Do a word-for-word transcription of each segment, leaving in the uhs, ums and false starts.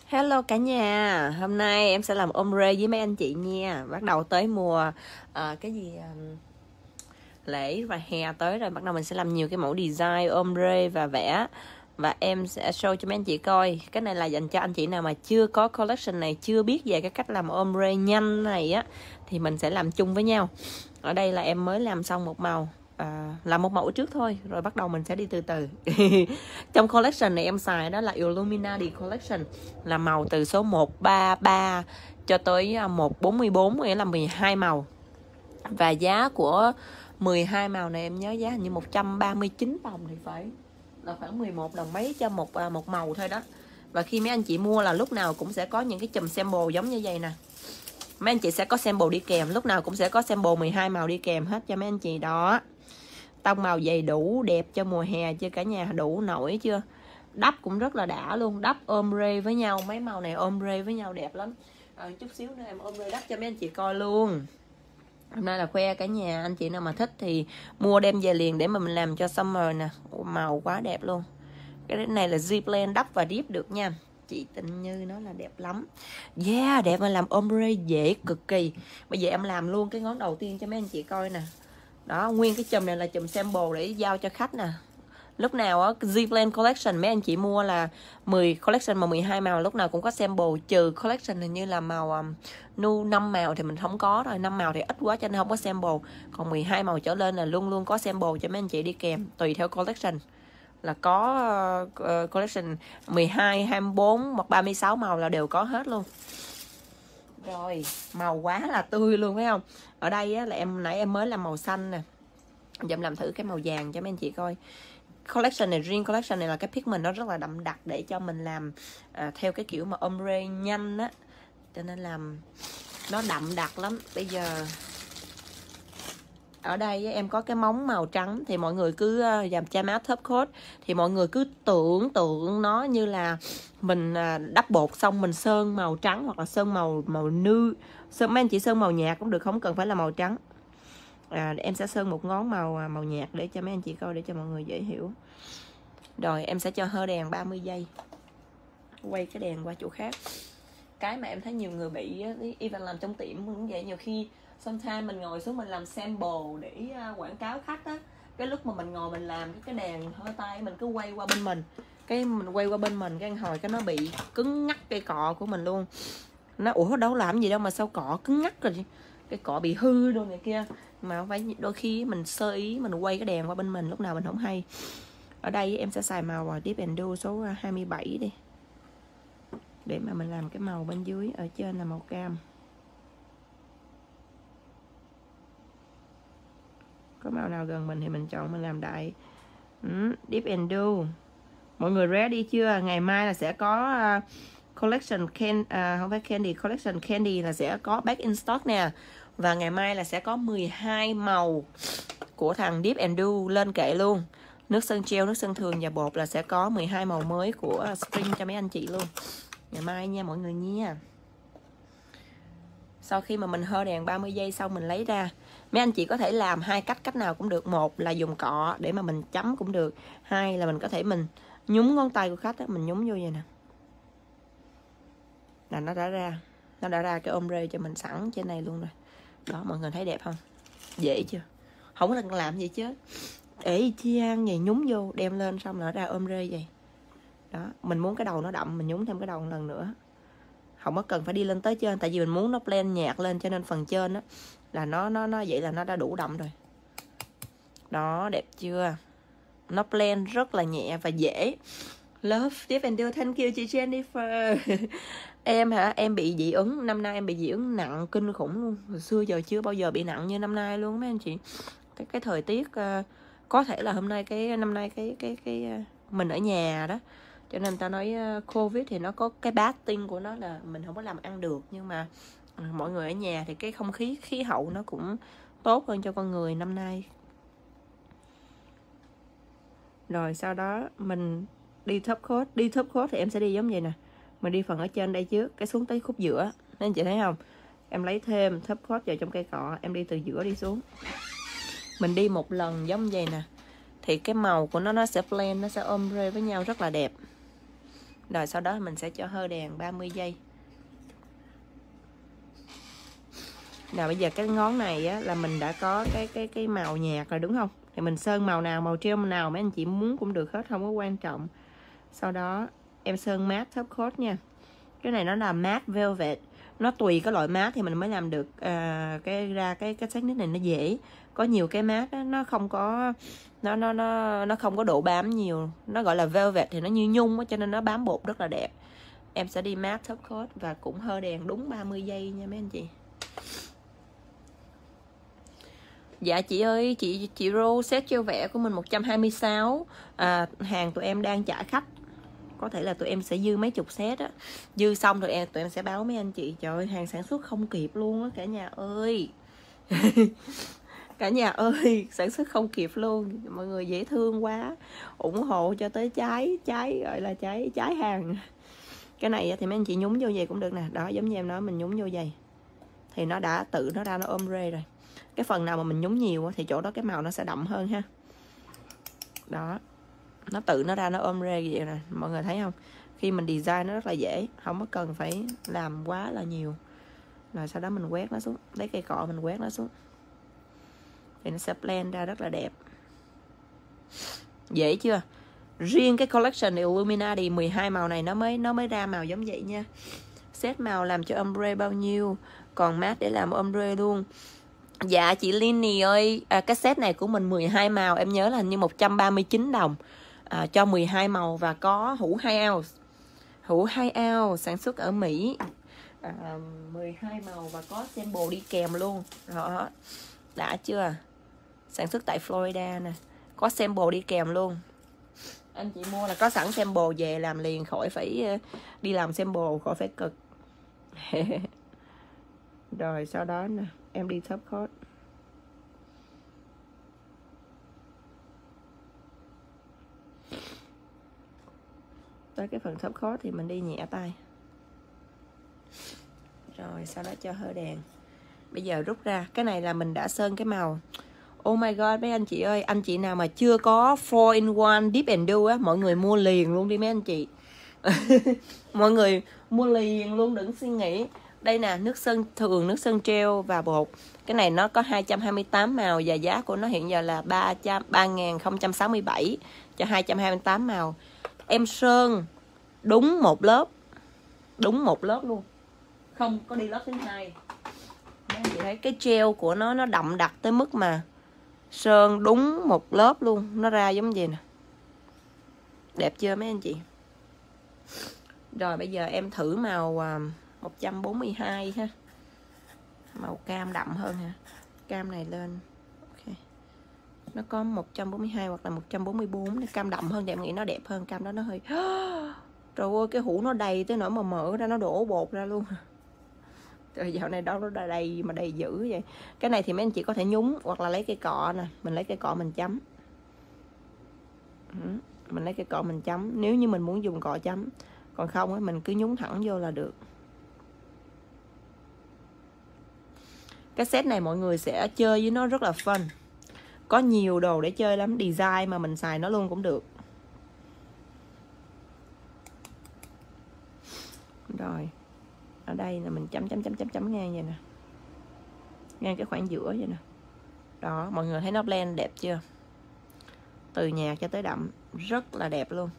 Hello cả nhà, hôm nay em sẽ làm ombre với mấy anh chị nha. Bắt đầu tới mùa à, cái gì à, lễ và hè tới rồi, bắt đầu mình sẽ làm nhiều cái mẫu design ombre và vẽ. Và em sẽ show cho mấy anh chị coi. Cái này là dành cho anh chị nào mà chưa có collection này, chưa biết về cái cách làm ombre nhanh này á, thì mình sẽ làm chung với nhau. Ở đây là em mới làm xong một màu, à, làm một mẫu trước thôi, rồi bắt đầu mình sẽ đi từ từ. Trong collection này em xài đó là Illuminati collection, là màu từ số một ba ba cho tới một bốn bốn, nghĩa là mười hai màu. Và giá của mười hai màu này em nhớ giá hình như một trăm ba mươi chín đồng thì phải, là khoảng mười một đồng mấy cho một một màu thôi đó. Và khi mấy anh chị mua là lúc nào cũng sẽ có những cái chùm sample giống như vậy nè. Mấy anh chị sẽ có sample đi kèm, lúc nào cũng sẽ có sample mười hai màu đi kèm hết cho mấy anh chị đó. Tông màu dày đủ đẹp cho mùa hè chưa cả nhà, đủ nổi chưa? Đắp cũng rất là đã luôn, đắp ombre với nhau, mấy màu này ombre với nhau đẹp lắm. À, chút xíu nữa em ombre đắp cho mấy anh chị coi luôn. Hôm nay là khoe cả nhà, anh chị nào mà thích thì mua đem về liền để mà mình làm cho summer nè. Màu quá đẹp luôn. Cái này là Z-Blend đắp và dip được nha. Chị Tình Như nói là đẹp lắm. Yeah, đẹp mà làm ombre dễ cực kỳ. Bây giờ em làm luôn cái ngón đầu tiên cho mấy anh chị coi nè. Đó, nguyên cái chùm này là chùm sample để giao cho khách nè. Lúc nào á Z-Blend collection mấy anh chị mua là mười collection mà mười hai màu lúc nào cũng có sample, trừ collection hình như là màu um, nu năm màu thì mình không có rồi, năm màu thì ít quá cho nên không có sample. Còn mười hai màu trở lên là luôn luôn có sample cho mấy anh chị đi kèm, tùy theo collection. Là có uh, collection mười hai, hai mươi bốn hoặc ba mươi sáu màu là đều có hết luôn. Rồi, màu quá là tươi luôn phải không? Ở đây á, là em nãy em mới làm màu xanh nè. Giờ em làm thử cái màu vàng cho mấy anh chị coi. Collection này, riêng collection này là cái pigment nó rất là đậm đặc để cho mình làm à, theo cái kiểu mà ombre nhanh á. Cho nên làm nó đậm đặc lắm. Bây giờ ở đây em có cái móng màu trắng thì mọi người cứ làm cha máu top coat thì mọi người cứ tưởng tượng nó như là mình đắp bột xong mình sơn màu trắng hoặc là sơn màu màu nư, sơn mấy anh chị sơn màu nhạt cũng được, không cần phải là màu trắng. À, em sẽ sơn một ngón màu màu nhạt để cho mấy anh chị coi, để cho mọi người dễ hiểu. Rồi em sẽ cho hơ đèn ba mươi giây, quay cái đèn qua chỗ khác. Cái mà em thấy nhiều người bị even làm trong tiệm cũng vậy, nhiều khi sometimes mình ngồi xuống mình làm sample để quảng cáo khách á, cái lúc mà mình ngồi mình làm cái đèn hơi tay mình cứ quay qua bên mình, cái mình quay qua bên mình cái hồi cái nó bị cứng ngắc cây cọ của mình luôn. Nó ủa đâu làm gì đâu mà sao cọ cứng ngắc rồi, cái cọ bị hư đồ này kia. Mà không phải, đôi khi mình sơ ý mình quay cái đèn qua bên mình lúc nào mình không hay. Ở đây em sẽ xài màu Dip and Do số hai mươi bảy đi, để mà mình làm cái màu bên dưới, ở trên là màu cam. Có màu nào gần mình thì mình chọn mình làm đại. ừ, Dip and Do. Mọi người ready chưa? Ngày mai là sẽ có uh, collection can, uh, không phải candy, collection candy là sẽ có back in stock nè. Và ngày mai là sẽ có mười hai màu của thằng Dip and Do lên kệ luôn. Nước sơn gel, nước sơn thường và bột là sẽ có mười hai màu mới của Spring cho mấy anh chị luôn. Ngày mai nha mọi người nha. Sau khi mà mình hơ đèn ba mươi giây xong mình lấy ra. Mấy anh chị có thể làm hai cách, cách nào cũng được. Một là dùng cọ để mà mình chấm cũng được. Hai là mình có thể mình nhúng ngón tay của khách đó, mình nhúng vô vậy nè. Là nó đã ra. Nó đã ra cái ombre cho mình sẵn trên này luôn rồi. Đó, mọi người thấy đẹp không? Dễ chưa? Không có cần làm gì chứ. Để chiang vậy nhúng vô, đem lên xong là ra ombre vậy. Đó, mình muốn cái đầu nó đậm mình nhúng thêm cái đầu một lần nữa. Không có cần phải đi lên tới trên, tại vì mình muốn nó blend nhạt lên cho nên phần trên đó là nó nó nó vậy là nó đã đủ đậm rồi. Đó, đẹp chưa? Nó blend rất là nhẹ và dễ. Love Dip and Do, thank you chị Jennifer. Em hả? Em bị dị ứng, năm nay em bị dị ứng nặng kinh khủng luôn. Hồi xưa giờ chưa bao giờ bị nặng như năm nay luôn mấy anh chị. Cái cái thời tiết uh, có thể là hôm nay cái năm nay cái cái cái uh, mình ở nhà đó. Cho nên ta nói uh, Covid thì nó có cái bad thing của nó là mình không có làm ăn được, nhưng mà uh, mọi người ở nhà thì cái không khí khí hậu nó cũng tốt hơn cho con người năm nay. Rồi sau đó mình đi top coat, đi top coat thì em sẽ đi giống vậy nè. Mình đi phần ở trên đây trước, cái xuống tới khúc giữa. Nên chị thấy không? Em lấy thêm top coat vào trong cây cọ, em đi từ giữa đi xuống. Mình đi một lần giống vậy nè. Thì cái màu của nó nó sẽ blend, nó sẽ ombre với nhau rất là đẹp. Rồi sau đó mình sẽ cho hơi đèn ba mươi giây. Rồi bây giờ cái ngón này á, là mình đã có cái cái cái màu nhạt rồi đúng không? Thì mình sơn màu nào, màu treo nào mấy anh chị muốn cũng được hết, không có quan trọng. Sau đó em sơn matte top coat nha. Cái này nó là matte velvet, nó tùy cái loại matte thì mình mới làm được uh, cái ra cái cái technique này nó dễ. Có nhiều cái matte á, nó không có nó nó nó nó không có độ bám nhiều, nó gọi là velvet thì nó như nhung á, cho nên nó bám bột rất là đẹp. Em sẽ đi matte top coat và cũng hơi đèn đúng ba mươi giây nha mấy anh chị. Dạ chị ơi, chị chị Rô set treo vẽ của mình một trăm hai mươi sáu, à, hàng tụi em đang trả khách, có thể là tụi em sẽ dư mấy chục set á, dư xong rồi em tụi em sẽ báo mấy anh chị. Trời ơi, hàng sản xuất không kịp luôn á cả nhà ơi. Cả nhà ơi, sản xuất không kịp luôn, mọi người dễ thương quá, ủng hộ cho tới cháy cháy gọi là cháy cháy hàng. Cái này thì mấy anh chị nhúng vô giày cũng được nè, đó giống như em nói, mình nhúng vô giày thì nó đã tự nó ra nó ôm rê rồi. Cái phần nào mà mình nhúng nhiều thì chỗ đó cái màu nó sẽ đậm hơn ha. Đó, nó tự nó ra nó ôm rê vậy nè, mọi người thấy không? Khi mình design nó rất là dễ, không có cần phải làm quá là nhiều. Rồi sau đó mình quét nó xuống, lấy cây cọ mình quét nó xuống thì nó sẽ blend ra rất là đẹp. Dễ chưa? Riêng cái collection Illuminati mười hai màu này nó mới nó mới ra màu giống vậy nha. Set màu làm cho ombre bao nhiêu, còn matte để làm ombre luôn. Dạ chị Linny ơi, à, cái set này của mình mười hai màu, em nhớ là hình như một trăm ba mươi chín đồng, à, cho mười hai màu và có hũ hai ounce. Hũ hai ounce sản xuất ở Mỹ, à, mười hai màu và có sample đi kèm luôn. Đó, đã chưa? Sản xuất tại Florida nè, có sample đi kèm luôn. Anh chị mua là có sẵn sample về làm liền, khỏi phải đi làm sample, khỏi phải cực. Rồi sau đó nè, em đi top coat. Tới cái phần top coat thì mình đi nhẹ tay. Rồi sau đó cho hơi đèn. Bây giờ rút ra, cái này là mình đã sơn cái màu. Oh my god mấy anh chị ơi, anh chị nào mà chưa có four in one dip and do á, mọi người mua liền luôn đi mấy anh chị. Mọi người mua liền luôn, đừng suy nghĩ. Đây nè, nước sơn thường, nước sơn gel và bột. Cái này nó có hai trăm hai mươi tám màu và giá của nó hiện giờ là ba nghìn không trăm sáu mươi bảy cho hai trăm hai mươi tám màu. Em sơn đúng một lớp, đúng một lớp luôn, không có đi lớp thứ hai. Mấy anh chị thấy cái gel của nó nó đậm đặc tới mức mà sơn đúng một lớp luôn, nó ra giống gì nè. Đẹp chưa mấy anh chị? Rồi bây giờ em thử màu một trăm bốn mươi hai ha. Màu cam đậm hơn hả? Cam này lên. Ok. Nó có một trăm bốn mươi hai hoặc là một trăm bốn mươi bốn, cam đậm hơn thì em nghĩ nó đẹp hơn. Cam đó nó hơi trời ơi, cái hũ nó đầy tới nỗi mà mở ra nó đổ bột ra luôn. Rồi dạo này đâu nó đầy mà đầy dữ vậy. Cái này thì mấy anh chị có thể nhúng hoặc là lấy cây cọ nè, mình lấy cây cọ mình chấm. Mình lấy cây cọ mình chấm, nếu như mình muốn dùng cọ chấm. Còn không á mình cứ nhúng thẳng vô là được. Cái set này mọi người sẽ chơi với nó rất là fun. Có nhiều đồ để chơi lắm, design mà mình xài nó luôn cũng được. Rồi ở đây là mình chấm chấm chấm chấm chấm ngang vậy nè, ngang cái khoảng giữa vậy nè. Đó, mọi người thấy nó blend đẹp chưa? Từ nhạt cho tới đậm, rất là đẹp luôn.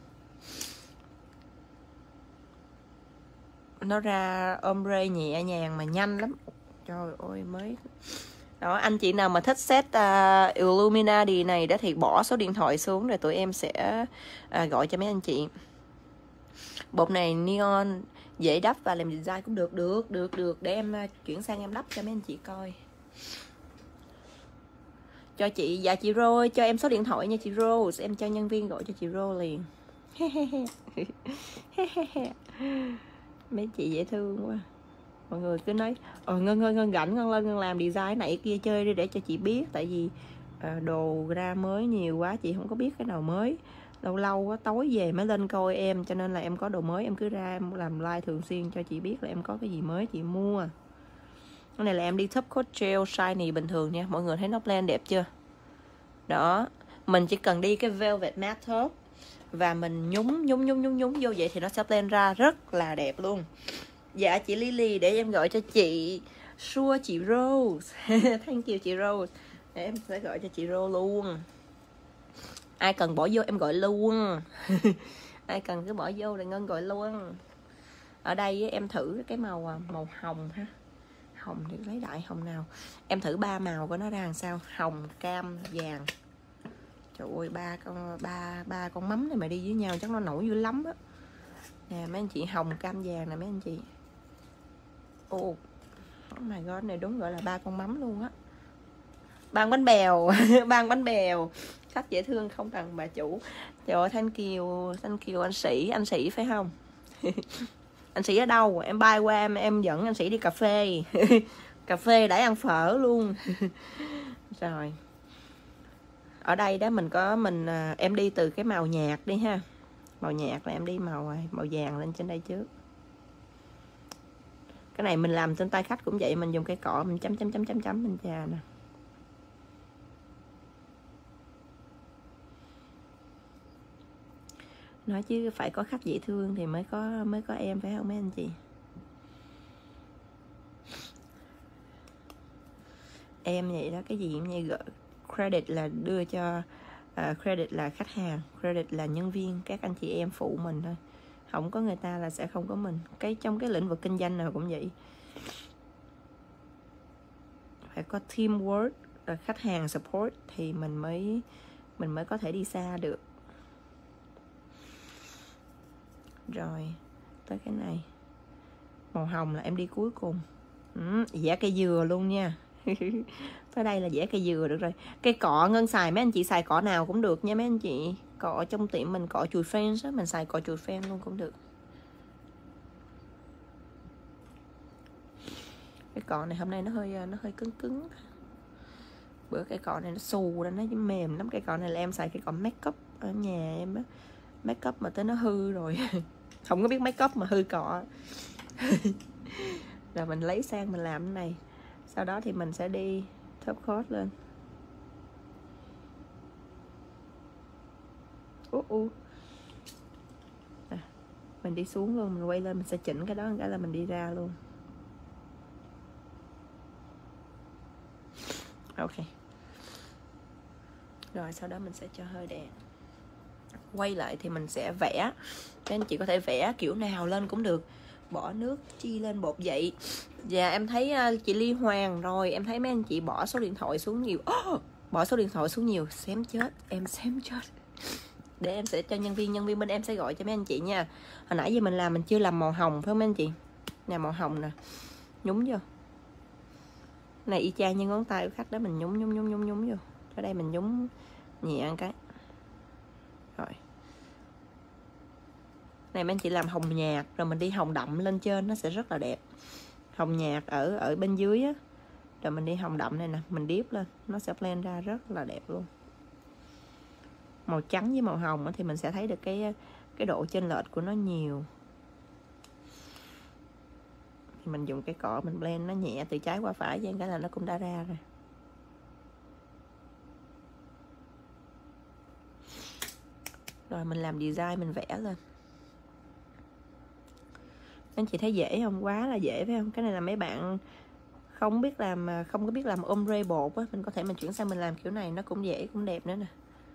Nó ra ombre nhẹ nhàng mà nhanh lắm. Trời ơi mới. Đó, anh chị nào mà thích set uh, Illuminati này đó thì bỏ số điện thoại xuống rồi tụi em sẽ uh, gọi cho mấy anh chị. Bột này neon dễ đắp và làm design cũng được, được, được, được. Để em uh, chuyển sang em đắp cho mấy anh chị coi. Cho chị, dạ chị Rose, cho em số điện thoại nha chị Rose, em cho nhân viên gọi cho chị Rose liền. Mấy chị dễ thương quá. Mọi người cứ nói ờ Ngân Ngân Ngân rảnh Ngân lên Ngân làm design này kia chơi đi để cho chị biết. Tại vì à, đồ ra mới nhiều quá, chị không có biết cái nào mới. Lâu lâu quá tối về mới lên coi em, cho nên là em có đồ mới em cứ ra em làm like thường xuyên cho chị biết là em có cái gì mới chị mua. Cái này là em đi top coat gel shiny bình thường nha. Mọi người thấy nó blend đẹp chưa? Đó, mình chỉ cần đi cái velvet matte top và mình nhúng nhúng nhúng nhúng nhúng vô vậy thì nó sẽ blend ra rất là đẹp luôn. Dạ chị Lily, để em gọi cho chị Sure, chị Rose. Thank you chị Rose. Để em sẽ gọi cho chị Rose luôn. Ai cần bỏ vô em gọi luôn. Ai cần cứ bỏ vô là Ngân gọi luôn. Ở đây em thử cái màu màu hồng ha. Hồng thì lấy đại hồng nào. Em thử ba màu của nó ra làm sao. Hồng, cam, vàng. Trời ơi, ba con ba ba con mắm này mà đi với nhau chắc nó nổi dữ lắm á. Nè mấy anh chị, hồng, cam, vàng nè mấy anh chị. Ồ, oh my god, này đúng gọi là ba con mắm luôn á. Ban bánh bèo. Ban bánh bèo. Khách dễ thương không bằng bà chủ. Trời ơi, thank you, thank you anh Sĩ. Anh Sĩ phải không? Anh Sĩ ở đâu? Em bay qua em em dẫn anh Sĩ đi cà phê. Cà phê để ăn phở luôn. Rồi. Ở đây đó mình có mình em đi từ cái màu nhạt đi ha. Màu nhạt là em đi màu màu vàng lên trên đây trước. Cái này mình làm trên tay khách cũng vậy, mình dùng cây cọ mình chấm chấm chấm chấm chấm mình chà nè. Nói chứ phải có khách dễ thương thì mới có mới có em phải không mấy anh chị? Em vậy đó, cái gì cũng như gỡ credit là đưa cho uh, credit là khách hàng, credit là nhân viên, các anh chị em phụ mình thôi. Không có người ta là sẽ không có mình. Cái trong cái lĩnh vực kinh doanh nào cũng vậy. Phải có teamwork, khách hàng support thì mình mới mình mới có thể đi xa được. Rồi tới cái này màu hồng là em đi cuối cùng. Ừ, vẽ cây dừa luôn nha. Tới đây là vẽ cây dừa được rồi. Cây cọ Ngân xài, mấy anh chị xài cọ nào cũng được nha mấy anh chị. Cọ trong tiệm mình cọ chùi phen á, mình xài cọ chùi phen luôn cũng được. Cái cọ này hôm nay nó hơi nó hơi cứng cứng. Bữa cái cọ này nó xù ra, nó mềm lắm. Cái cọ này là em xài cái cọ make up ở nhà em á. Make up mà tới nó hư rồi. Không có biết make up mà hư cọ. Rồi mình lấy sang mình làm cái này. Sau đó thì mình sẽ đi top coat lên. uh, uh. À, mình đi xuống luôn, mình quay lên mình sẽ chỉnh cái đó, cái là mình đi ra luôn. Ok. Rồi sau đó mình sẽ cho hơi đèn. Quay lại thì mình sẽ vẽ. Các anh chị có thể vẽ kiểu nào lên cũng được. Bỏ nước chi lên bột vậy. Và em thấy uh, chị Ly Hoàng rồi. Em thấy mấy anh chị bỏ số điện thoại xuống nhiều. Oh, bỏ số điện thoại xuống nhiều. Xém chết. Em xém chết. Để em sẽ cho nhân viên. Nhân viên bên em sẽ gọi cho mấy anh chị nha. Hồi nãy giờ mình làm mình chưa làm màu hồng phải không mấy anh chị? Nè màu hồng nè. Nhúng vô. Này y chang như ngón tay của khách đó. Mình nhúng nhúng nhúng nhúng nhúng vô. Ở đây mình nhúng nhẹ cái. Rồi. Này mấy anh chị làm hồng nhạt rồi mình đi hồng đậm lên trên nó sẽ rất là đẹp. Hồng nhạt ở ở bên dưới á, rồi mình đi hồng đậm này nè, mình điếp lên nó sẽ blend ra rất là đẹp luôn. Màu trắng với màu hồng thì mình sẽ thấy được cái cái độ chênh lệch của nó nhiều. Thì mình dùng cái cọ mình blend nó nhẹ từ trái qua phải vậy cái là nó cũng đã ra rồi. Rồi mình làm design mình vẽ lên. Anh chị thấy dễ không? Quá là dễ phải không? Cái này là mấy bạn không biết làm, không có biết làm ombre bột á, mình có thể mình chuyển sang mình làm kiểu này nó cũng dễ cũng đẹp nữa nè.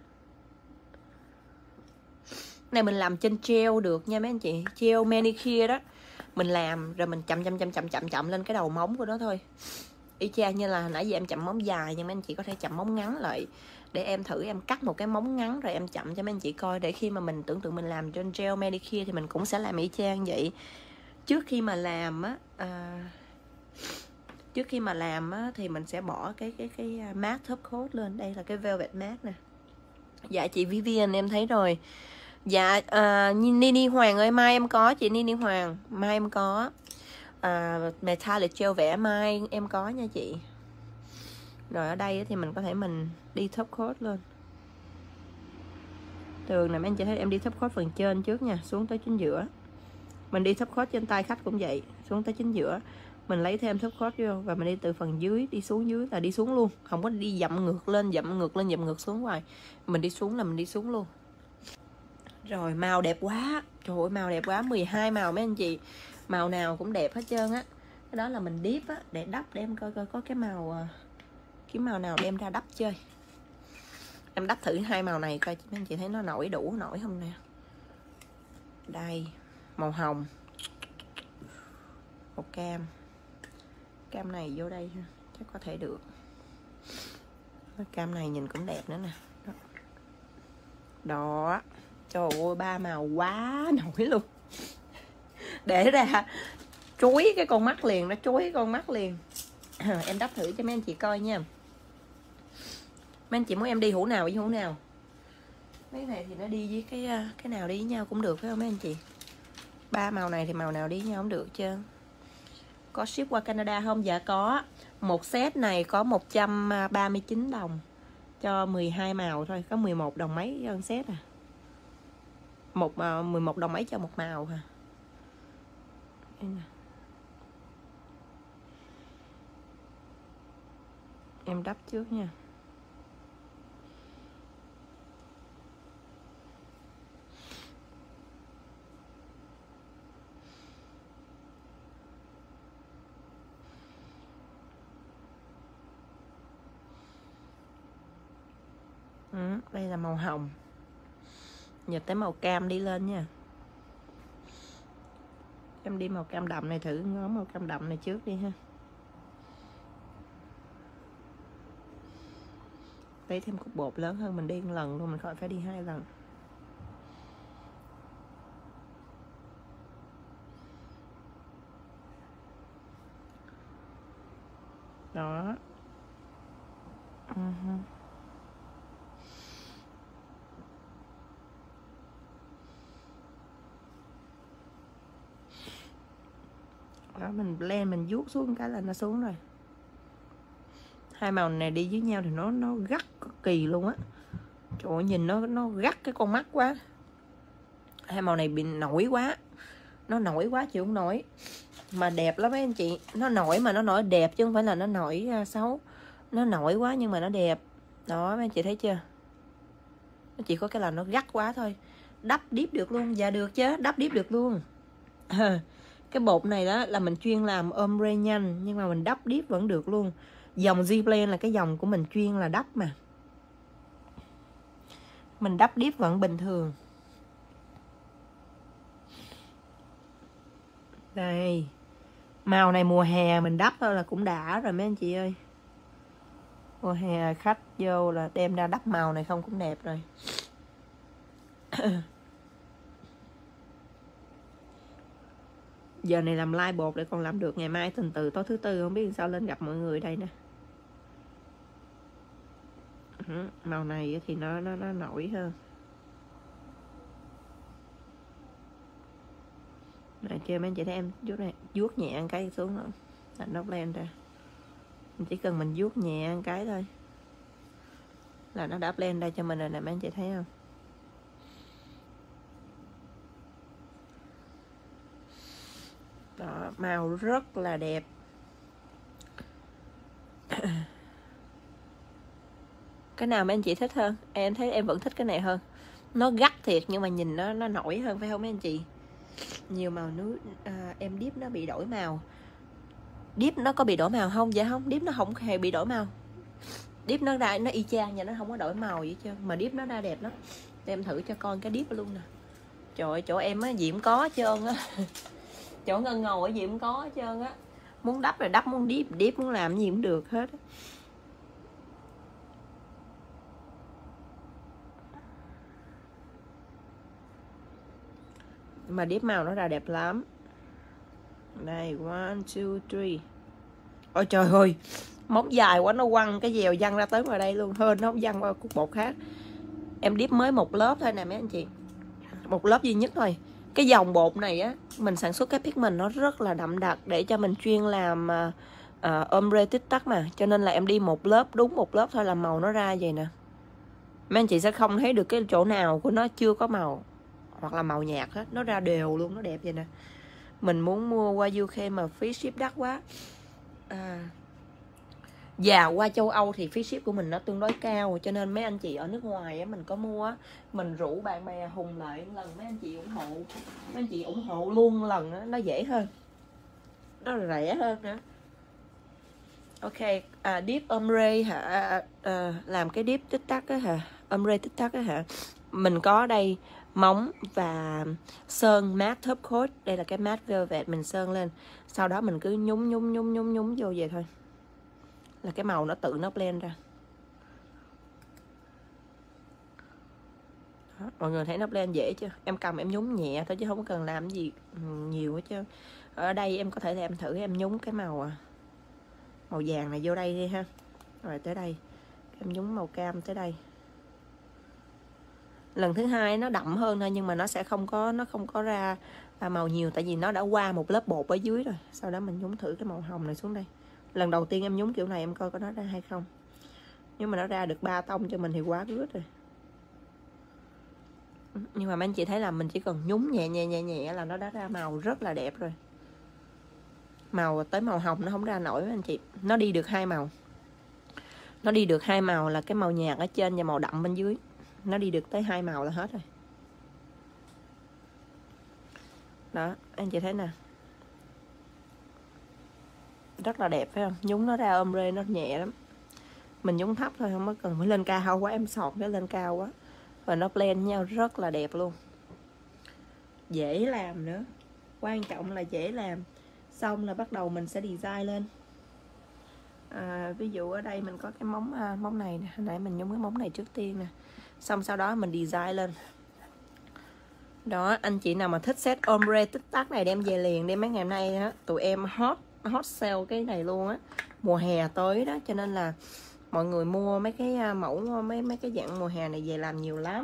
Này mình làm trên gel được nha mấy anh chị, gel manicure đó. Mình làm rồi mình chậm chậm chậm chậm chậm chậm lên cái đầu móng của nó thôi. Y chang như là nãy giờ em chậm móng dài, nhưng mấy anh chị có thể chậm móng ngắn lại. Để em thử em cắt một cái móng ngắn rồi em chậm cho mấy anh chị coi. Để khi mà mình tưởng tượng mình làm trên gel manicure thì mình cũng sẽ làm y chang vậy. Trước khi mà làm á, à, trước khi mà làm á, thì mình sẽ bỏ cái cái cái matte top coat lên. Đây là cái velvet matte nè. Dạ chị Vivian em thấy rồi. Dạ à, Nini Hoàng ơi, mai em có chị Nini Hoàng, mai em có à, metallic gel vẽ mai em có nha chị. Rồi ở đây thì mình có thể mình đi top coat lên. Thường là mấy anh chị thấy em đi top coat phần trên trước nha, xuống tới chính giữa. Mình đi top coat trên tay khách cũng vậy, xuống tới chính giữa. Mình lấy thêm top coat vô và mình đi từ phần dưới đi xuống dưới là đi xuống luôn, không có đi dậm ngược lên, dậm ngược lên, dậm ngược xuống hoài. Mình đi xuống là mình đi xuống luôn. Rồi màu đẹp quá, trời ơi màu đẹp quá, mười hai màu mấy anh chị, màu nào cũng đẹp hết trơn á. Cái đó là mình deep á, để đắp để em coi coi có cái màu cái màu nào đem ra đắp chơi. Em đắp thử hai màu này coi mấy anh chị thấy nó nổi đủ nổi không nè. Đây, màu hồng, màu cam, cam này vô đây chắc có thể được. Cam này nhìn cũng đẹp nữa nè. Đó, đó. Trời ơi ba màu quá nổi luôn. Để ra chói cái con mắt liền, nó chói cái con mắt liền. Em đắp thử cho mấy anh chị coi nha. Mấy anh chị muốn em đi hũ nào với hũ nào? Mấy này thì nó đi với cái cái nào đi với nhau cũng được phải không mấy anh chị? Ba màu này thì màu nào đi với nhau cũng được chứ. Có ship qua Canada không? Dạ có. Một set này có một trăm ba mươi chín đồng cho mười hai màu thôi, có mười một đồng mấy cho set à. Một mười một đồng mấy cho một màu hả? Em đắp trước nha. Ừ, đây là màu hồng. Giờ tới màu cam đi lên nha. Em đi màu cam đậm này thử, ngó màu cam đậm này trước đi ha. Lấy thêm cục bột lớn hơn, mình đi một lần luôn, mình khỏi phải đi hai lần. Đó. Uh-huh. Đó, mình blend mình vuốt xuống cái là nó xuống rồi. Hai màu này đi với nhau thì nó nó gắt cực kỳ luôn á. Trời ơi, nhìn nó nó gắt cái con mắt quá. Hai màu này bị nổi quá, nó nổi quá chịu không nổi. Mà đẹp lắm mấy anh chị. Nó nổi mà nó nổi đẹp chứ không phải là nó nổi xấu. Nó nổi quá nhưng mà nó đẹp. Đó mấy anh chị thấy chưa? Nó chỉ có cái là nó gắt quá thôi. Đắp deep được luôn. Dạ được chứ, đắp deep được luôn. Cái bột này đó là mình chuyên làm ombre nhanh, nhưng mà mình đắp deep vẫn được luôn. Dòng Z-Blend là cái dòng của mình chuyên là đắp mà. Mình đắp deep vẫn bình thường. Đây. Màu này mùa hè mình đắp thôi là cũng đã rồi mấy anh chị ơi. Mùa hè khách vô là đem ra đắp màu này không cũng đẹp rồi. Giờ này làm like bột để còn làm được, ngày mai từ từ tối thứ tư không biết sao lên gặp mọi người đây nè. Màu này thì nó nó nó nổi hơn. Này chơi mấy anh chị thấy em vuốt này, vuốt nhẹ cái xuống nữa là nó blend ra. Chỉ cần mình vuốt nhẹ cái thôi là nó đã blend ra cho mình rồi nè mấy anh chị thấy không? Đó, màu rất là đẹp. Cái nào mấy anh chị thích hơn? Em thấy em vẫn thích cái này hơn. Nó gắt thiệt nhưng mà nhìn nó nó nổi hơn phải không mấy anh chị? Nhiều màu nước à, em deep nó bị đổi màu. Deep nó có bị đổi màu không? Dạ không, deep nó không hề bị đổi màu. Deep nó ra nó y chang và nó không có đổi màu gì chứ. Mà deep nó ra đẹp lắm. Để em thử cho con cái deep luôn nè. Trời ơi, chỗ em á gì cũng có hết trơn á. Chỗ ngân ngầu ở gì cũng có hết trơn á. Muốn đắp rồi đắp, muốn deep deep, muốn làm gì cũng được hết. Mà deep màu nó ra đẹp lắm. Đây, one, two, three. Ôi trời ơi, móng dài quá nó quăng cái dèo văng ra tới ngoài đây luôn. Hơn nó không văng qua cục bột khác. Em deep mới một lớp thôi nè mấy anh chị. Một lớp duy nhất thôi. Cái dòng bột này á, mình sản xuất cái pigment nó rất là đậm đặc để cho mình chuyên làm uh, uh, ombre tích tắc mà. Cho nên là em đi một lớp, đúng một lớp thôi là màu nó ra vậy nè. Mấy anh chị sẽ không thấy được cái chỗ nào của nó chưa có màu hoặc là màu nhạt hết, nó ra đều luôn, nó đẹp vậy nè. Mình muốn mua qua u ca mà phí ship đắt quá à, Và qua châu Âu thì phí ship của mình nó tương đối cao, cho nên mấy anh chị ở nước ngoài á, mình có mua á, mình rủ bạn bè hùng lại lần, mấy anh chị ủng hộ, mấy anh chị ủng hộ luôn lần đó, nó dễ hơn, nó rẻ hơn nữa. Ok, à, dip ombre hả? À, à, làm cái dip tích tắc á hả? Ombre tích tắc á hả? Mình có đây móng và sơn matte top coat. Đây là cái matte velvet, mình sơn lên. Sau đó mình cứ nhúng nhúng nhúng nhúng nhúng vô vậy thôi, là cái màu nó tự nó blend ra. Đó, mọi người thấy nó blend dễ chưa? Em cầm em nhúng nhẹ thôi chứ không cần làm gì nhiều hết chứ. Ở đây em có thể là em thử em nhúng cái màu màu vàng này vô đây đi ha. Rồi tới đây em nhúng màu cam tới đây. Lần thứ hai nó đậm hơn thôi, nhưng mà nó sẽ không có nó không có ra màu nhiều, tại vì nó đã qua một lớp bột ở dưới rồi. Sau đó mình nhúng thử cái màu hồng này xuống đây. Lần đầu tiên em nhúng kiểu này em coi có nó ra hay không. Nếu mà nó ra được ba tông cho mình thì quá good rồi. Nhưng mà mấy anh chị thấy là mình chỉ cần nhúng nhẹ nhẹ nhẹ nhẹ là nó đã ra màu rất là đẹp rồi. Màu tới màu hồng nó không ra nổi mấy anh chị. Nó đi được hai màu. Nó đi được hai màu là cái màu nhạt ở trên và màu đậm bên dưới. Nó đi được tới hai màu là hết rồi. Đó, anh chị thấy nè. Rất là đẹp phải không? Nhúng nó ra ombre nó nhẹ lắm. Mình nhúng thấp thôi, không có cần phải lên cao quá, em sọt nó lên cao quá. Và nó blend nhau rất là đẹp luôn. Dễ làm nữa. Quan trọng là dễ làm. Xong là bắt đầu mình sẽ design lên. À, ví dụ ở đây mình có cái móng à, móng này nè, hồi nãy mình nhúng cái móng này trước tiên nè. Xong sau đó mình design lên. Đó, anh chị nào mà thích set ombre tích tắc này đem về liền đi, mấy ngày nay á, tụi em hot hot sale cái này luôn á. Mùa hè tới đó, cho nên là mọi người mua mấy cái mẫu mấy mấy cái dạng mùa hè này về làm nhiều lắm.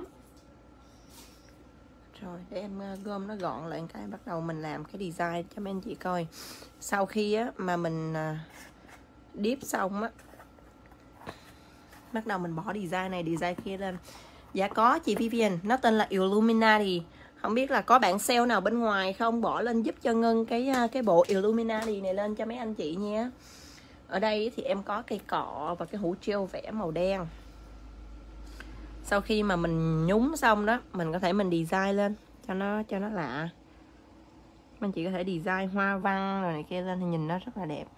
Rồi để em gom nó gọn lại cái, bắt đầu mình làm cái design cho mấy anh chị coi. Sau khi á mà mình dip xong á, bắt đầu mình bỏ design này design kia lên. Dạ có chị Vivian, nó tên là Illuminati. Không biết là có bạn sale nào bên ngoài không, bỏ lên giúp cho Ngân cái cái bộ Illuminati này lên cho mấy anh chị nha. Ở đây thì em có cây cọ và cái hũ treo vẽ màu đen. Sau khi mà mình nhúng xong đó, mình có thể mình design lên cho nó cho nó lạ. Anh chị có thể design hoa văn rồi này kia lên thì nhìn nó rất là đẹp.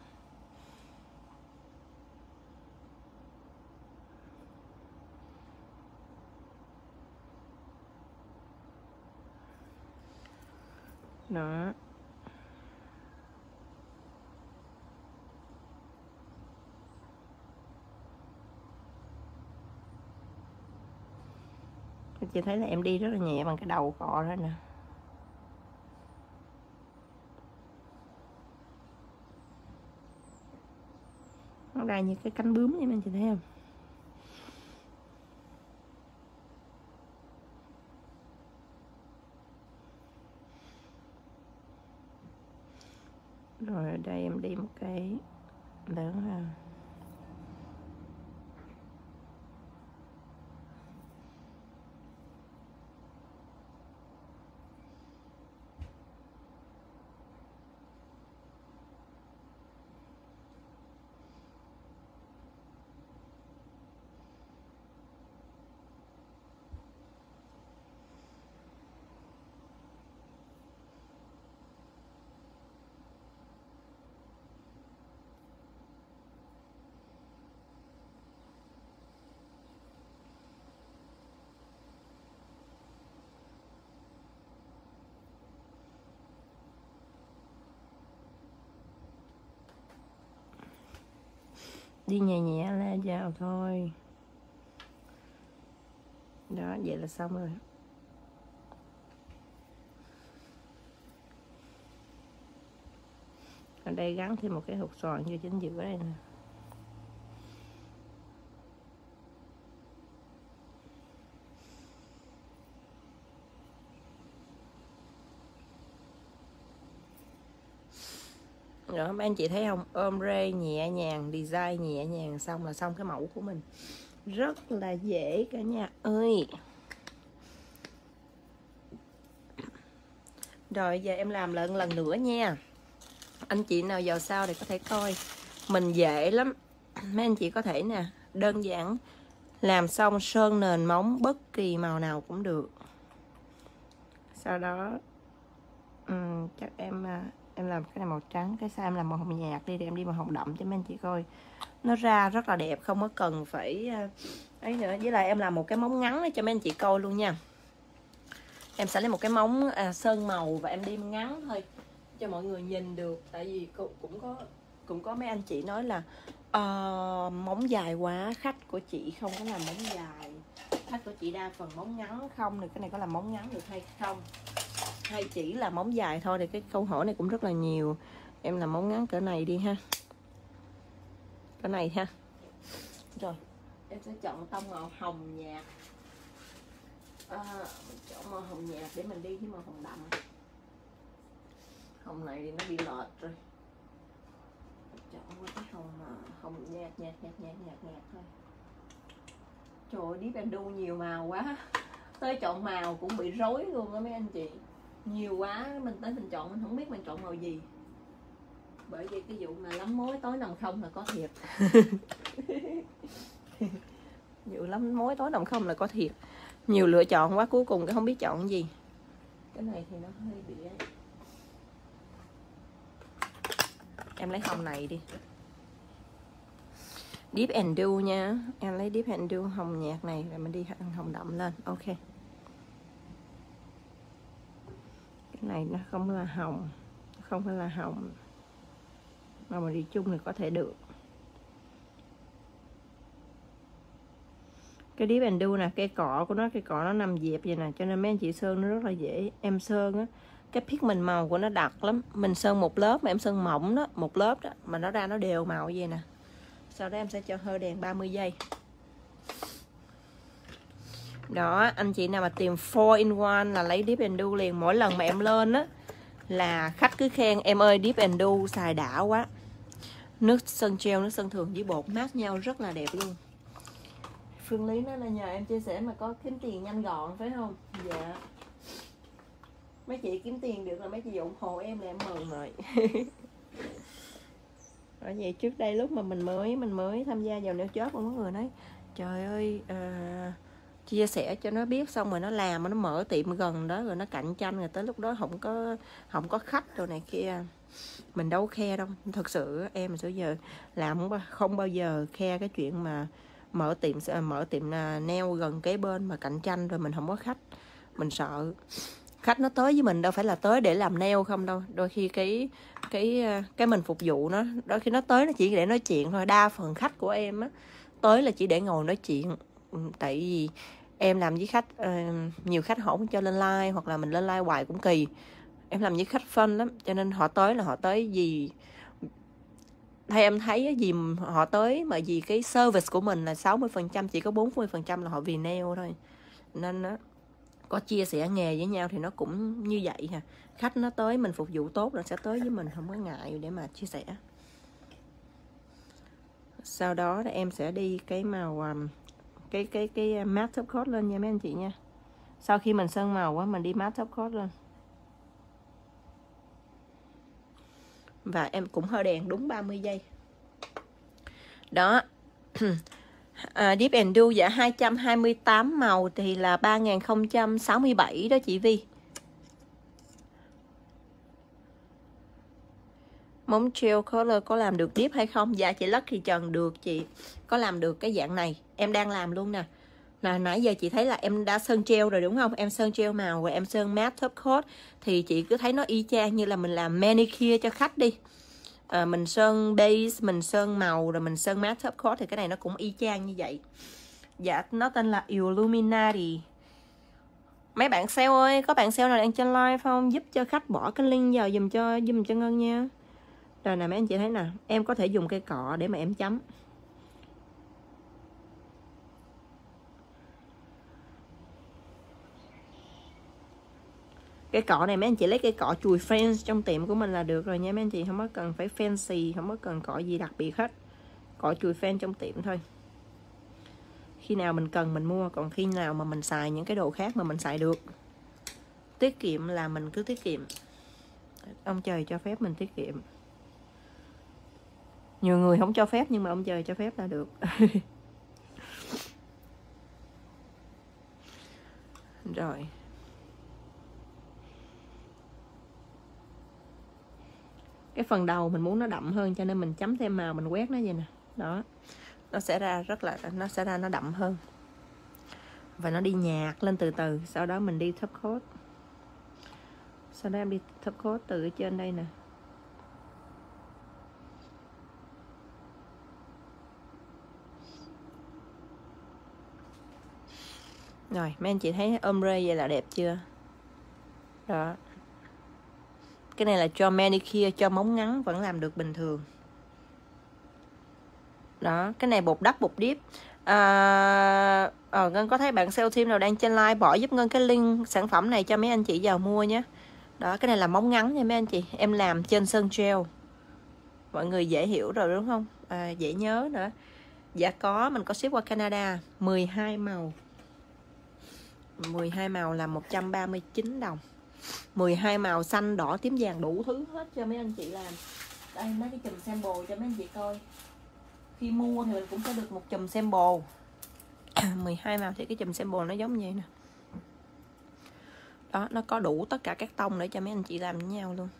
Đó. Chị thấy là em đi rất là nhẹ bằng cái đầu cọ đó nè. Nó ra như cái cánh bướm vậy anh chị thấy không? Rồi ở đây em đi một cái lớn ha. Đi nhẹ nhẹ la vào thôi. Đó, vậy là xong rồi. Ở đây gắn thêm một cái hột xoàn vô chính giữa đây nè. Đó, mấy anh chị thấy không? Ombre nhẹ nhàng, design nhẹ nhàng, xong là xong cái mẫu của mình. Rất là dễ cả nhà ơi. Rồi giờ em làm lại lần nữa nha. Anh chị nào vào sau thì có thể coi. Mình dễ lắm. mấy anh chị có thể nè, đơn giản làm xong sơn nền móng bất kỳ màu nào cũng được. Sau đó um, chắc em em làm cái này màu trắng, cái sao em làm màu hồng nhạt đi, để em đi màu hồng đậm cho mấy anh chị coi. Nó ra rất là đẹp, không có cần phải ấy nữa. Với lại em làm một cái móng ngắn cho mấy anh chị coi luôn nha. Em sẽ lấy một cái móng à, sơn màu và em đi ngắn thôi cho mọi người nhìn được. Tại vì cũng có cũng có mấy anh chị nói là uh, móng dài quá, khách của chị không có làm móng dài, khách của chị đa phần móng ngắn không, thì cái này có làm móng ngắn được hay không, hay chỉ là móng dài thôi. Thì cái câu hỏi này cũng rất là nhiều. Em làm móng ngắn cỡ này đi ha, cỡ này ha. Rồi em sẽ chọn tông màu hồng nhạt. À, mình chọn màu hồng nhạt để mình đi với màu hồng đậm. Hồng này thì nó bị lệch rồi, chọn qua cái hồng mà hồng nhạt nhạt nhạt nhạt nhạt nhạt thôi. Trời ơi, Deep and Do nhiều màu quá, tới chọn màu cũng bị rối luôn á mấy anh chị. Nhiều quá, mình tới mình chọn mình không biết mình chọn màu gì. Bởi vì cái vụ mà lắm mối tối nằm không là có thiệt. Vụ lắm mối tối nằm không là có thiệt. Nhiều lựa chọn quá, cuối cùng cái không biết chọn gì. Cái này thì nó hơi bị ấy. Em lấy hồng này đi, Deep and Do nha. Em lấy Deep and Do hồng nhạt này, rồi mình đi hồng đậm lên. Ok, cái này nó không là hồng, không phải là hồng mà mình đi chung thì có thể được. Cái Deep and Do nè, cây cọ của nó, cây cọ nó nằm dẹp vậy nè, cho nên mấy anh chị sơn nó rất là dễ. Em sơn á, cái pigment màu của nó đặc lắm. Mình sơn một lớp mà em sơn mỏng đó, một lớp đó mà nó ra nó đều màu vậy nè. Sau đó em sẽ cho hơi đèn ba mươi giây. Đó, anh chị nào mà tìm four in one là lấy Deep and Do liền. Mỗi lần mà em lên á là khách cứ khen em ơi Deep and Do xài đã quá. Nước sơn gel, nước sơn thường với bột mát nhau rất là đẹp luôn. Phương Lý nói là nhờ em chia sẻ mà có kiếm tiền nhanh gọn phải không? Dạ. Mấy chị kiếm tiền được là mấy chị ủng hộ em là em mừng rồi. Ở vậy trước đây lúc mà mình mới mình mới tham gia vào nail job, có người nói trời ơi à, chia sẻ cho nó biết, xong rồi nó làm nó mở tiệm gần đó rồi nó cạnh tranh, rồi tới lúc đó không có không có khách rồi này kia, mình đâu khe đâu. Thật sự em bây giờ làm không, không bao giờ khe cái chuyện mà mở tiệm mở tiệm nail gần kế bên mà cạnh tranh rồi mình không có khách. Mình sợ khách nó tới với mình đâu phải là tới để làm nail không đâu, đôi khi cái cái cái mình phục vụ nó, đôi khi nó tới nó chỉ để nói chuyện thôi. Đa phần khách của em á tới là chỉ để ngồi nói chuyện. Tại vì em làm với khách uh, nhiều khách họ không cho lên live, hoặc là mình lên live hoài cũng kỳ. Em làm với khách fun lắm, cho nên họ tới là họ tới gì hay em thấy gì họ tới mà vì cái service của mình là sáu mươi phần trăm, chỉ có bốn mươi phần trăm là họ vì nail thôi. Nên á, có chia sẻ nghề với nhau thì nó cũng như vậy ha. Khách nó tới mình phục vụ tốt là sẽ tới với mình, không có ngại để mà chia sẻ. Sau đó em sẽ đi cái màu cái cái cái matte top coat lên nha mấy anh chị nha. Sau khi mình sơn màu á, mình đi matte top coat lên. Và em cũng hơi đèn đúng ba mươi giây. Đó. À, Deep and Do dạ hai trăm hai mươi tám màu thì là ba nghìn không trăm sáu mươi bảy đó chị Vi. Móng gel color có làm được deep hay không? Dạ chị Lucky Trần được chị. Có làm được cái dạng này. Em đang làm luôn nè. Là nãy giờ chị thấy là em đã sơn gel rồi đúng không? Em sơn gel màu rồi em sơn matte top coat. Thì chị cứ thấy nó y chang như là mình làm manicure cho khách đi. À, mình sơn base, mình sơn màu rồi mình sơn matte top coat thì cái này nó cũng y chang như vậy. Dạ nó tên là Illuminati. Mấy bạn sale ơi, có bạn sale nào đang trên live không? Giúp cho khách bỏ cái link vào dùm cho dùm cho Ngân nha. Rồi nè mấy anh chị thấy nè, em có thể dùng cây cọ để mà em chấm. Cái cọ này mấy anh chị lấy cây cọ chùi fence trong tiệm của mình là được rồi nha mấy anh chị, không có cần phải fancy, không có cần cọ gì đặc biệt hết. Cọ chùi fence trong tiệm thôi. Khi nào mình cần mình mua, còn khi nào mà mình xài những cái đồ khác mà mình xài được. Tiết kiệm là mình cứ tiết kiệm. Ông trời cho phép mình tiết kiệm. Nhiều người không cho phép nhưng mà ông trời cho phép là được. Rồi. Cái phần đầu mình muốn nó đậm hơn cho nên mình chấm thêm màu, mình quét nó vậy nè. Đó. Nó sẽ ra rất là nó sẽ ra nó đậm hơn. Và nó đi nhạt lên từ từ, sau đó mình đi top coat. Sau đó em đi top coat từ ở trên đây nè. Rồi, mấy anh chị thấy ombre vậy là đẹp chưa? Đó. Cái này là cho manicure, cho móng ngắn vẫn làm được bình thường. Đó, cái này bột đắp, bột dip. À, ờ, Ngân có thấy bạn sale team nào đang trên live, bỏ giúp Ngân cái link sản phẩm này cho mấy anh chị vào mua nhé. Đó, cái này là móng ngắn nha mấy anh chị. Em làm trên sơn gel. Mọi người dễ hiểu rồi đúng không? À, dễ nhớ nữa. Dạ có, mình có ship qua Canada. mười hai màu. mười hai màu là một trăm ba mươi chín đồng. mười hai màu xanh, đỏ, tím, vàng, đủ thứ hết cho mấy anh chị làm. Đây, mấy cái chùm sample cho mấy anh chị coi. Khi mua thì mình cũng sẽ được một chùm sample. mười hai màu thì cái chùm sample nó giống như vậy nè. Đó, nó có đủ tất cả các tông để cho mấy anh chị làm với nhau luôn.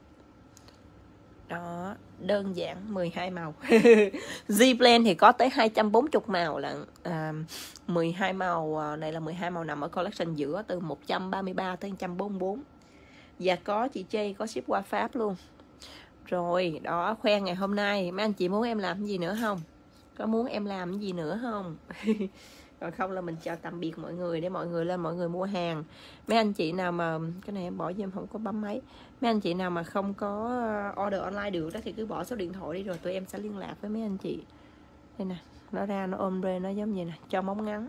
Đó, đơn giản mười hai màu. Z-Blend thì có tới hai trăm bốn mươi màu lận. À, mười hai màu này là mười hai màu nằm ở collection giữa từ một trăm ba mươi ba tới một trăm bốn mươi bốn. Và có chị Jay có ship qua Pháp luôn. Rồi, đó, khoe ngày hôm nay mấy anh chị muốn em làm gì nữa không? Có muốn em làm gì nữa không? Còn không là mình chào tạm biệt mọi người để mọi người lên mọi người mua hàng. Mấy anh chị nào mà cái này em bỏ cho em không có bấm máy. Mấy anh chị nào mà không có order online được đó thì cứ bỏ số điện thoại đi rồi tụi em sẽ liên lạc với mấy anh chị. Đây nè, nó ra nó ombre nó giống như nè, cho móng ngắn.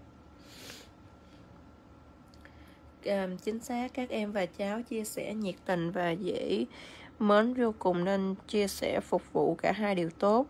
À, chính xác, các em và cháu chia sẻ nhiệt tình và dễ mến vô cùng nên chia sẻ phục vụ cả hai điều tốt.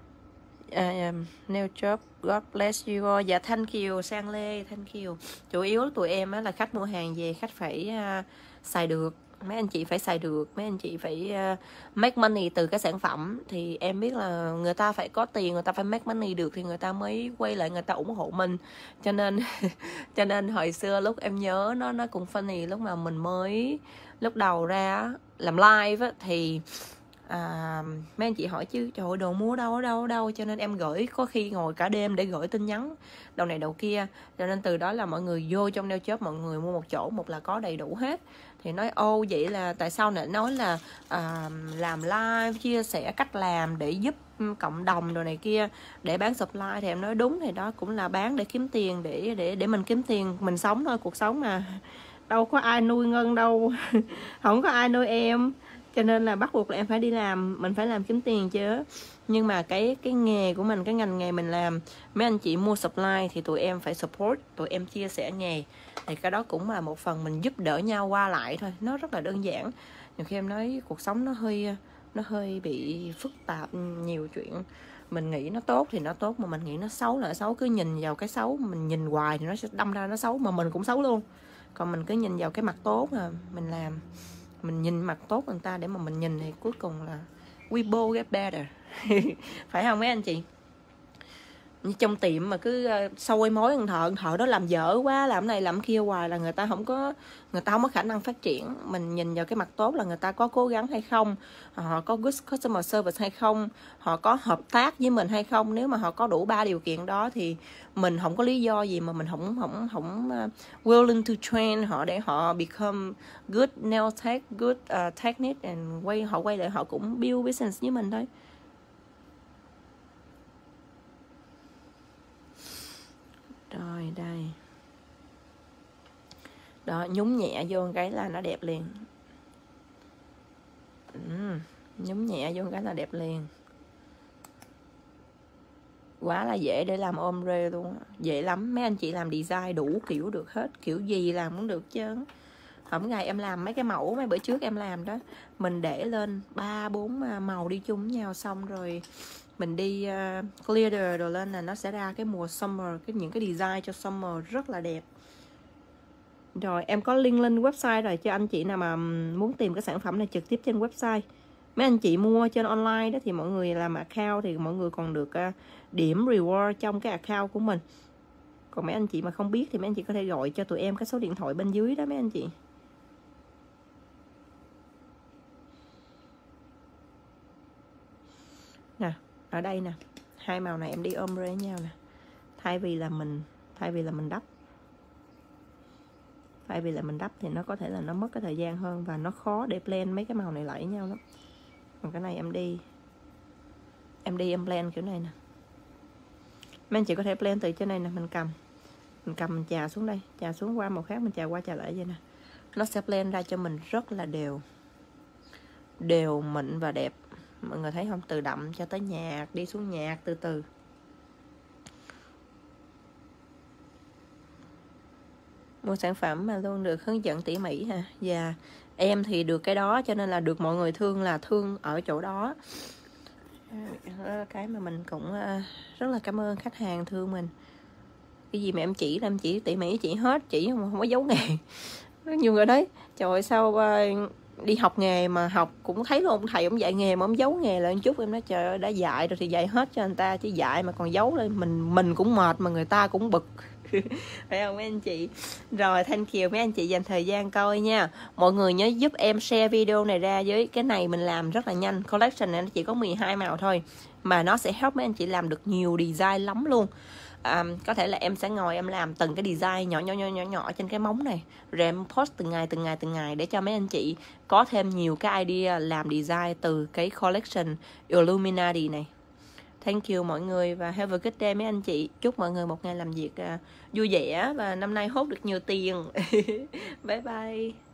Uh, nail job, God bless you all. Dạ thank you Sang Lê, thank you. Chủ yếu tụi em á, là khách mua hàng về khách phải uh, xài được. Mấy anh chị phải xài được, mấy anh chị phải uh, make money từ cái sản phẩm. Thì em biết là người ta phải có tiền, người ta phải make money được thì người ta mới quay lại người ta ủng hộ mình. Cho nên cho nên hồi xưa lúc em nhớ nó nó cũng funny, lúc mà mình mới lúc đầu ra làm live á, thì À, mấy anh chị hỏi chứ trời ơi đồ mua đâu ở đâu ở đâu, cho nên em gửi có khi ngồi cả đêm để gửi tin nhắn đầu này đầu kia, cho nên từ đó là mọi người vô trong nail shop mọi người mua một chỗ, một là có đầy đủ hết. Thì nói ô vậy là tại sao lại nói là à, làm live chia sẻ cách làm để giúp cộng đồng đồ này kia để bán supply, thì em nói đúng, thì đó cũng là bán để kiếm tiền, để để để mình kiếm tiền mình sống thôi, cuộc sống mà đâu có ai nuôi Ngân đâu. Không có ai nuôi em, cho nên là bắt buộc là em phải đi làm, mình phải làm kiếm tiền chứ. Nhưng mà cái cái nghề của mình, cái ngành nghề mình làm, mấy anh chị mua supply thì tụi em phải support, tụi em chia sẻ nghề, thì cái đó cũng là một phần mình giúp đỡ nhau qua lại thôi, nó rất là đơn giản. Nhiều khi em nói cuộc sống nó hơi nó hơi bị phức tạp, nhiều chuyện mình nghĩ nó tốt thì nó tốt, mà mình nghĩ nó xấu là xấu. Cứ nhìn vào cái xấu, mình nhìn hoài thì nó sẽ đâm ra nó xấu, mà mình cũng xấu luôn. Còn mình cứ nhìn vào cái mặt tốt mà mình làm, mình nhìn mặt tốt người ta để mà mình nhìn thì cuối cùng là we both get better. Phải không mấy anh chị? Như trong tiệm mà cứ soi mối thằng thợ, thợ đó làm dở quá, làm này làm kia hoài là người ta không có người ta không có khả năng phát triển. Mình nhìn vào cái mặt tốt là người ta có cố gắng hay không, họ có good customer service hay không, họ có hợp tác với mình hay không. Nếu mà họ có đủ ba điều kiện đó thì mình không có lý do gì mà mình không không không uh, willing to train họ để họ become good nail tech, good uh, technique, and quay họ quay lại họ cũng build business với mình thôi. Rồi đây. Đó, nhúng nhẹ vô cái là nó đẹp liền. Ừ, nhúng nhẹ vô cái là đẹp liền. Quá là dễ để làm ombre luôn. Dễ lắm, mấy anh chị làm design đủ kiểu được hết, kiểu gì làm cũng được chứ. Hôm ngày em làm mấy cái mẫu mấy bữa trước em làm đó, mình để lên ba bốn màu đi chung với nhau, xong rồi mình đi uh, clear đồ lên là nó sẽ ra cái mùa summer, cái những cái design cho summer rất là đẹp. Rồi em có link lên website rồi cho anh chị nào mà muốn tìm cái sản phẩm này trực tiếp trên website. mấy anh chị mua trên online đó thì mọi người làm account thì mọi người còn được uh, điểm reward trong cái account của mình. Còn mấy anh chị mà không biết thì mấy anh chị có thể gọi cho tụi em cái số điện thoại bên dưới đó mấy anh chị. Nè, ở đây nè, hai màu này em đi ombre với nhau nè. Thay vì là mình thay vì là mình đắp Thay vì là mình đắp thì nó có thể là nó mất cái thời gian hơn và nó khó để blend mấy cái màu này lại với nhau lắm. Còn cái này em đi Em đi em blend kiểu này nè. Mấy anh chị có thể blend từ trên này nè, mình cầm Mình cầm mình chà xuống đây, chà xuống qua màu khác, mình chà qua chà lại vậy nè. Nó sẽ blend ra cho mình rất là đều Đều, mịn và đẹp. Mọi người thấy không? Từ đậm cho tới nhạt, đi xuống nhạt từ từ. Một sản phẩm mà luôn được hướng dẫn tỉ mỉ ha. Và em thì được cái đó cho nên là được mọi người thương là thương ở chỗ đó. Cái mà mình cũng rất là cảm ơn khách hàng thương mình. Cái gì mà em chỉ là em chỉ tỉ mỉ, chỉ hết, chỉ không, không có giấu nghề. Nhiều người đấy, trời ơi sao đi học nghề mà học cũng thấy luôn, thầy ông dạy nghề mà ông giấu nghề lại một chút. Em nói trời ơi, đã dạy rồi thì dạy hết cho người ta, chứ dạy mà còn giấu lên mình mình cũng mệt mà người ta cũng bực. Phải không mấy anh chị? Rồi, thank you mấy anh chị dành thời gian coi nha. Mọi người nhớ giúp em share video này ra với. Cái này mình làm rất là nhanh. Collection này nó chỉ có mười hai màu thôi, mà nó sẽ help mấy anh chị làm được nhiều design lắm luôn. À, có thể là em sẽ ngồi em làm từng cái design nhỏ nhỏ nhỏ nhỏ nhỏ trên cái móng này, rồi em post từng ngày từng ngày từng ngày để cho mấy anh chị có thêm nhiều cái idea làm design từ cái collection Illuminati này. Thank you mọi người và have a good day mấy anh chị. Chúc mọi người một ngày làm việc uh, vui vẻ và năm nay hốt được nhiều tiền. Bye bye.